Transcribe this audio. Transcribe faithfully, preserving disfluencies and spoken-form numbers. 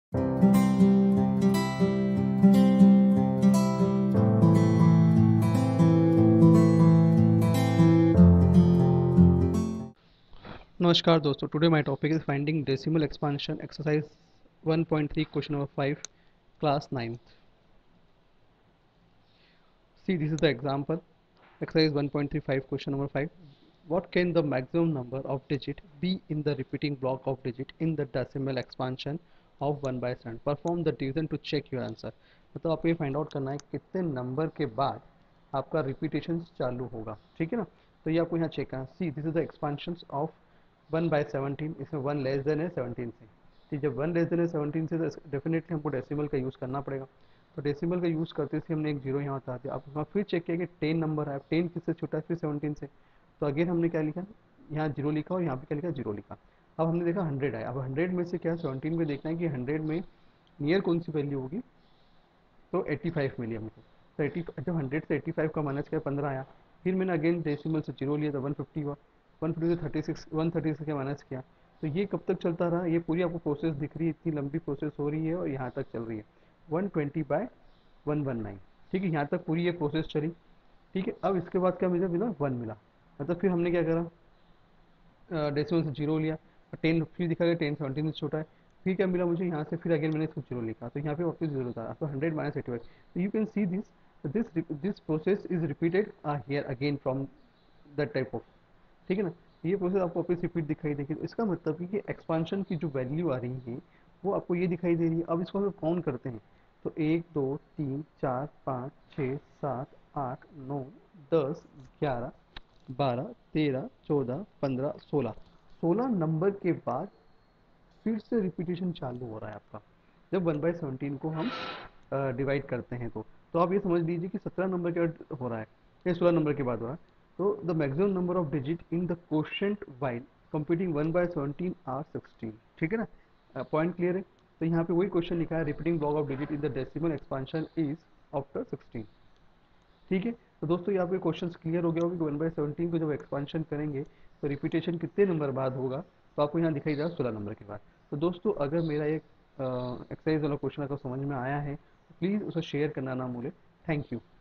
नमस्कार दोस्तों, today my topic is finding decimal expansion exercise one point three question number five class ninth. See, this is the example exercise one point three five question number five. What can the maximum number of digit be in the repeating block of digit in the decimal expansion of one by seven? Perform the division to check your answer. मतलब आपको ये find out करना है कितने number के बाद आपका repetition चालू होगा. ठीक है ना. तो ये आपको यहाँ चेक करना. See this is the expansion of one by seventeen. इसमें वन लेस देन है सेवनटीन से. ठीक, जब वन लेस देन है सेवनटीन से तो डेफिनेटली हमको डेसिमल का यूज़ करना पड़ेगा. तो डेसिमल का यूज़ करते से हमने एक जीरो यहाँ उतार दिया. अब हम फिर चेक किया कि टेन नंबर है. टेन किससे छोटा है फिर सेवनटीन से. तो अगेन हमने क्या लिखा, यहाँ जीरो लिखा और यहाँ पे क्या लिखा, जीरो लिखा. अब हमने देखा हंड्रेड आया. अब हंड्रेड में से क्या सेवनटीन में देखना है कि हंड्रेड में नियर कौन सी वैल्यू होगी. तो एट्टी फाइव मिली हमको. तो एटी जब हंड्रेड से एट्टी फाइव का माइनस किया पंद्रह आया. फिर मैंने अगेन डेसिमल से जीरो लिया तो वन फिफ्टी हुआ. वन फिफ्टी से thirty six one thirty six का माइनस किया. तो ये कब तक चलता रहा, ये पूरी आपको प्रोसेस दिख रही है, इतनी लंबी प्रोसेस हो रही है और यहाँ तक चल रही है one twenty by one one nine. ठीक है, यहाँ तक पूरी ये प्रोसेस चली. ठीक है, अब इसके बाद क्या मिला, मिला वन मिला. मतलब फिर हमने क्या करा, डेसिमल से जीरो लिया. टेन फिर दिखा गया टेन सेवनटीन से छोटा है. फिर क्या मिला मुझे यहाँ से, फिर अगेन मैंने इसको जीरो लिखा तो यहाँ पे वापस जीरो था. तो हंड्रेड माइनस एटी फाइव. तो you can see this this this process is repeated here again from that type of. ठीक है ना. ये प्रोसेस आपको वापस रिपीट दिखाई देगी. तो इसका मतलब है कि एक्सपांशन की जो वैल्यू आ रही है वो आपको ये दिखाई दे रही है. अब इसको हम काउंट करते हैं. तो एक दो तीन चार पाँच छः सात आठ नौ दस ग्यारह बारह तेरह चौदह पंद्रह सोलह. सोलह नंबर के बाद फिर से रिपीटेशन चालू हो रहा है आपका, जब वन बाई सेवनटीन को हम डिवाइड करते हैं. तो तो आप ये समझ लीजिए कि सत्रह नंबर के बाद हो रहा है या सोलह नंबर के बाद हो रहा है. तो the maximum number of digit in the quotient while computing one by seventeen are sixteen. ठीक है ना. पॉइंट क्लियर है. तो यहाँ पे वही क्वेश्चन लिखा है, repeating block of digit in the decimal expansion is after sixteen. ठीक है. तो दोस्तों यहाँ पे क्वेश्चन क्लियर हो गया होगा कि वन बाई सेवनटीन को जब एक्सपांशन करेंगे तो रिपीटेशन कितने नंबर बाद होगा. तो आपको यहाँ दिखाई दे रहा है सोलह नंबर के बाद. तो दोस्तों अगर मेरा एक एक्सरसाइज वाला क्वेश्चन अगर समझ में आया है तो प्लीज़ उसे शेयर करना ना भूलें. Thank you.